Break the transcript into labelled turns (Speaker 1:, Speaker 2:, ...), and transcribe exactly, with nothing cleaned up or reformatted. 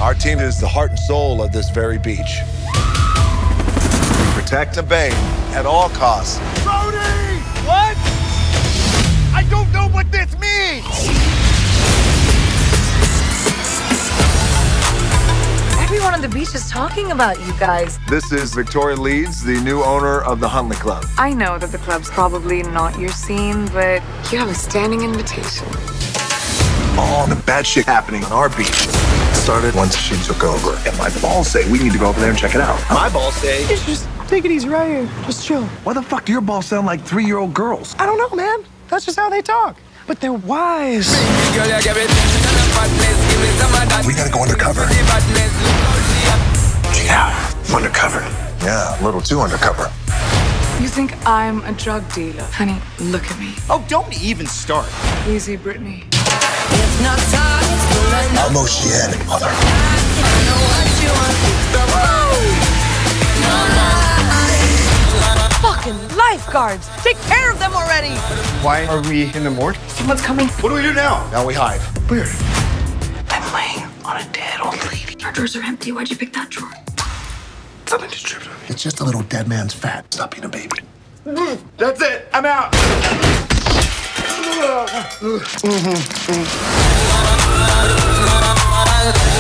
Speaker 1: Our team is the heart and soul of this very beach. We protect the bay at all costs.
Speaker 2: Brody! What? I don't know what this means!
Speaker 3: Everyone on the beach is talking about you guys.
Speaker 1: This is Victoria Leeds, the new owner of the Huntley Club.
Speaker 3: I know that the club's probably not your scene, but you have a standing invitation.
Speaker 1: All the bad shit happening on our beach started once she took over. And my balls say we need to go over there and check it out.
Speaker 2: My balls say...
Speaker 4: Just take it easy right here. Just chill.
Speaker 1: Why the fuck do your balls sound like three-year-old girls?
Speaker 4: I don't know, man. That's just how they talk. But they're wise.
Speaker 1: We gotta go undercover. Yeah, undercover. Yeah, a little too undercover.
Speaker 3: You think I'm a drug dealer? Honey, look at me.
Speaker 2: Oh, don't even start.
Speaker 3: Easy, Brittany.
Speaker 1: I'm oceanic, mother.
Speaker 3: Fucking lifeguards! Take care of them already!
Speaker 2: Why are we in the morgue?
Speaker 3: Someone's coming.
Speaker 2: What do we do now?
Speaker 1: Now we hide.
Speaker 2: Weird.
Speaker 3: I'm laying on a dead old lady. Our drawers are empty. Why'd you pick that drawer?
Speaker 2: Something just tripped on me.
Speaker 1: It's just a little dead man's fat. Stop being a baby.
Speaker 2: That's it. I'm out.
Speaker 1: Mm-hmm.